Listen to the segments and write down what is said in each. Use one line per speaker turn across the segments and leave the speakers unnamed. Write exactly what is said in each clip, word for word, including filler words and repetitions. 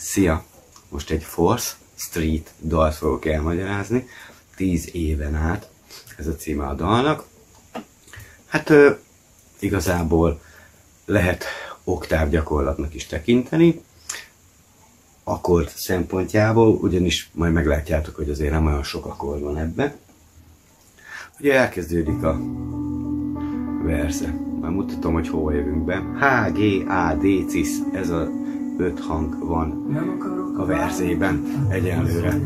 Szia! Most egy Fourth Street dalt fogok elmagyarázni. Tíz éven át ez a címe a dalnak. Hát ö, igazából lehet oktáv gyakorlatnak is tekinteni. Akkord szempontjából, ugyanis majd meglátjátok, hogy azért nem olyan sok akkord van ebben. Ugye elkezdődik a verze. Már mutatom, hogy hova jövünk be. H, G, A, D, cis. Ez a öt hang van a verzében egyenlőre.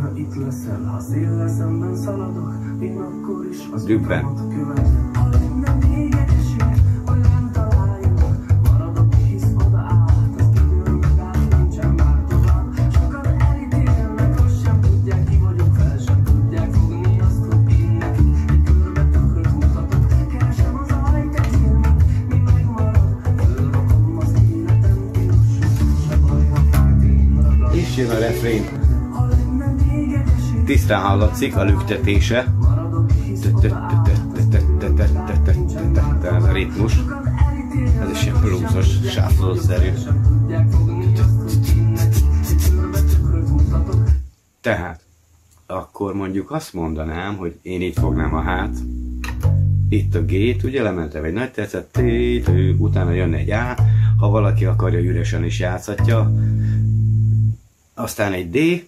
Dübben. Jön a refrén. Tisztán hallatszik a lüktetése. Ez a ritmus. Ez is ilyen bluesos, shuffle-szerű. Tehát, akkor mondjuk azt mondanám, hogy én itt fognám a hát. Itt a G-t, ugye lementem egy nagy tetszett, utána jönne egy A. Ha valaki akarja, üresen is játszhatja. Aztán egy D,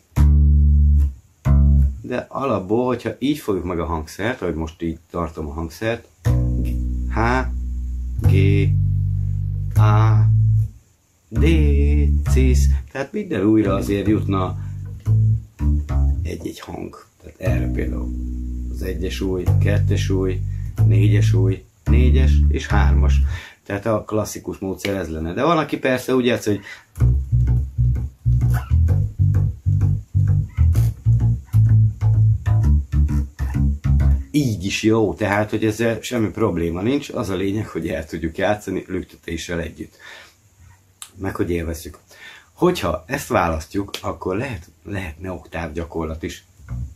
de alapból, hogyha így fogjuk meg a hangszert, ahogy most így tartom a hangszert, H, G, A, D, cis, tehát minden újra azért jutna egy-egy hang. Tehát erre például az egyes új, kettes új, négyes új, négyes és hármas. Tehát a klasszikus módszer ez lenne. De van, aki persze úgy játsz, hogy így is jó, tehát, hogy ezzel semmi probléma nincs, az a lényeg, hogy el tudjuk játszani lüktetéssel együtt. Meg, hogy élvezzük. Hogyha ezt választjuk, akkor lehet, lehetne oktáv gyakorlat is.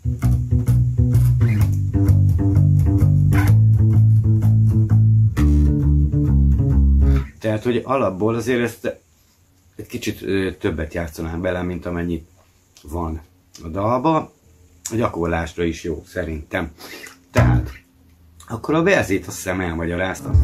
Tehát, hogy alapból azért ezt egy kicsit többet játszanám bele, mint amennyit van a dalba. A gyakorlásra is jó, szerintem. Tehát, akkor a verzét azt hiszem elmagyaráztam.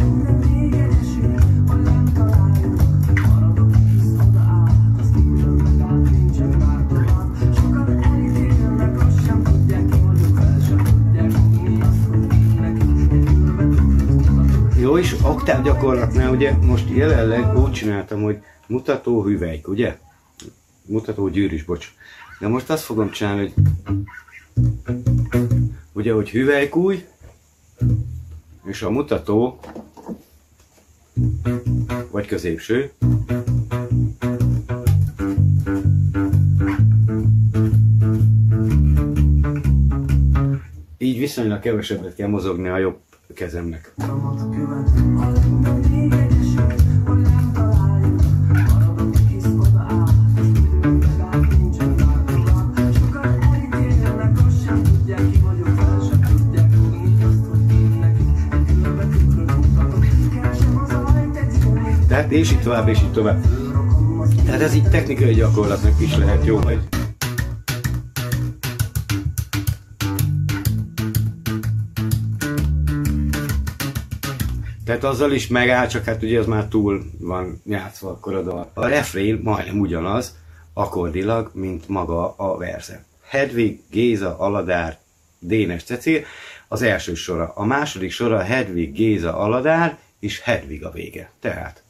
Jó, és oktáv gyakorlatnál ugye most jelenleg úgy csináltam, hogy mutató hüvelyk, ugye? Mutató gyűrűs, bocs. De most azt fogom csinálni, hogy ugye, hogy hüvelykúj, és a mutató, vagy középső, így viszonylag kevesebbet kell mozogni a jobb kezemnek. Tehát és így tovább, és így tovább. Tehát ez így technikai gyakorlatnak is lehet jó, hogy tehát azzal is megáll, csak hát ugye az már túl van játszva akkor a dal. A refrén majdnem ugyanaz, akkordilag, mint maga a verze. Hedvig, Géza, Aladár, Dénes, Cecil az első sora. A második sora Hedvig, Géza, Aladár, és Hedvig a vége. Tehát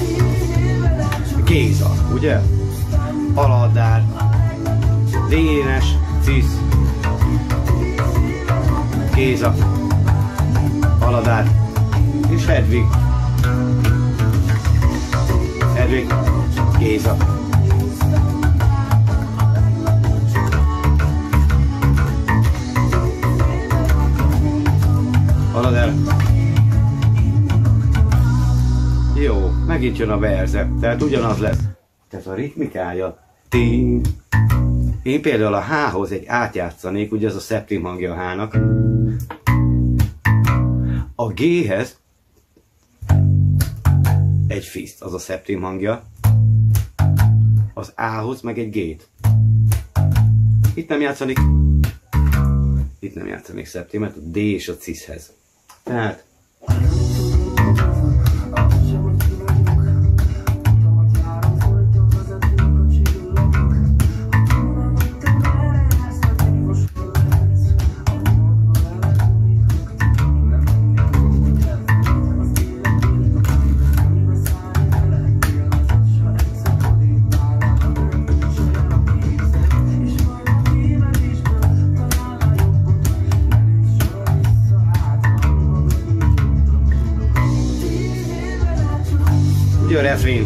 Géza, ugye? Aladár, Dénes, Cis, Géza, Aladár, és Hedvig. Hedvig, Géza. Aladár. Jó, megint jön a verze, tehát ugyanaz lesz. Tehát a ritmikája ting. Én például a H-hoz egy átjátszanék, ugye ez a szeptim hangja a H-nak. A G-hez egy fiszt, az a szeptim hangja. az A-hoz meg egy G-t. Itt nem játszanék, itt nem játszanék szeptimet, a D és a cis-hez. Tehát jó refrén.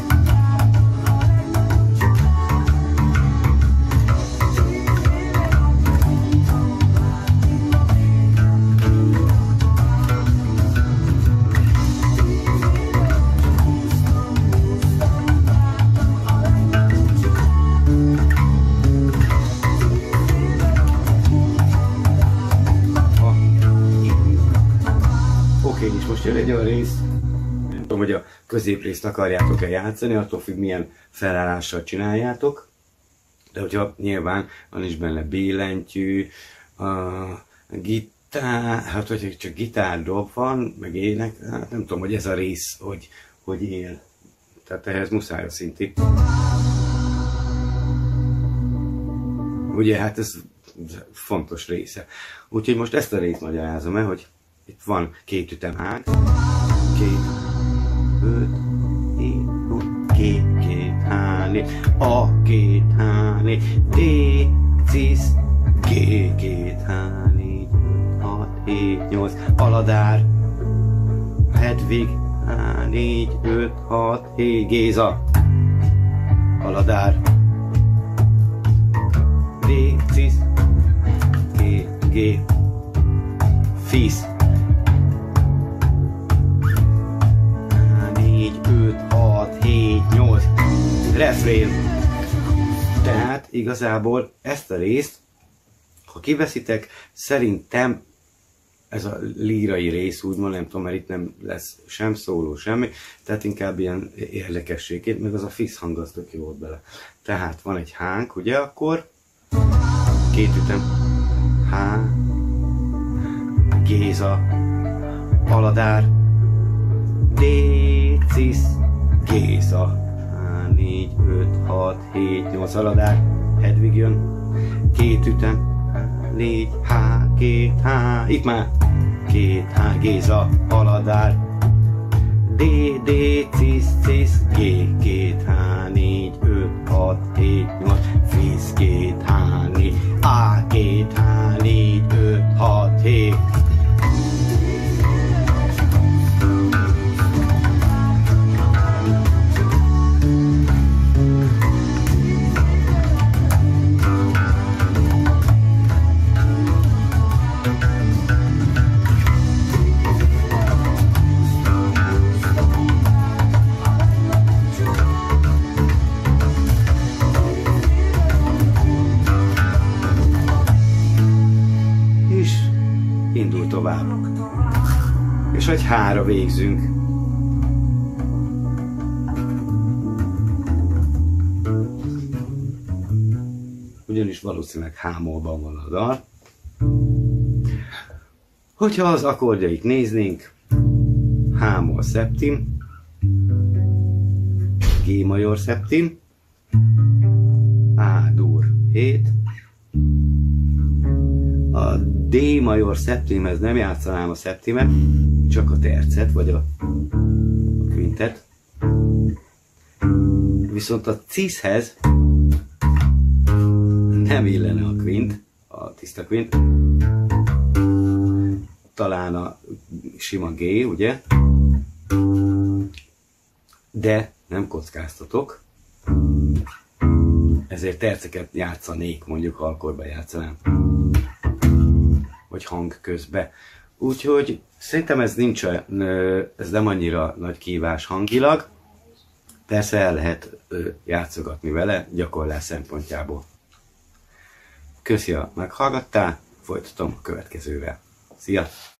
Oké, és most jön egy olyan rész, nem tudom, hogy a középrészt akarjátok-e játszani, attól függ, milyen felállással csináljátok. De hogyha nyilván van is benne billentyű, a gitár, hát hogyha csak gitárdob van, meg ének, hát nem tudom, hogy ez a rész, hogy, hogy él. Tehát ehhez muszáj a szinti. Ugye, hát ez fontos része. Úgyhogy most ezt a részt magyarázom el, hogy itt van két ütemhág, két, öt, hét, két, két, há, négy, A, két, há, négy, D, cis, G, két, há, négy, öt, hat, hét, nyolc, Aladár, Hedvig, há, négy, öt, hat, hét, Géza, Aladár, D, cis, G, G, Fisz, öt, hat, hét, nyolc, refrén. Tehát igazából ezt a részt, ha kiveszitek, szerintem ez a lírai rész, úgymond, nem tudom, mert itt nem lesz sem szóló, semmi, tehát inkább ilyen érdekességét, meg az a fisz hang az tök jó volt bele. Tehát van egy hánk, ugye, akkor két ütem, H, Géza, Aladár, D, cis, Géza, há, négy, öt, hat, hét, nyolc, Aladár, Hedvig jön, két ütem, há, négy, H, két, H, itt már, két, H, Géza, Aladár, D, D, cis, cis, G, két, H, négy, öt, hat, hét, nyolc, Fisz, két, H, négy, A, két, H, négy, öt, hat, hét. Indul tovább. És egy hára végzünk. Ugyanis valószínűleg hámolban van a dal. Hogyha az akkordjait néznénk, H-mol szeptim, G-major szeptim, A-dur hét, a D-major szeptimhez nem játszanám a szeptimet, csak a tercet, vagy a, a quintet. Viszont a cishez nem illene a quint, a tiszta quint. Talán a sima G, ugye? De nem kockáztatok. Ezért terceket játszanék, mondjuk ha akkorban játszanám. Vagy hang közbe. Úgyhogy szerintem ez nincs, ez nem annyira nagy kihívás hangilag. Persze el lehet játszogatni vele gyakorlás szempontjából. Köszi, ha meghallgattál, folytatom a következővel. Szia!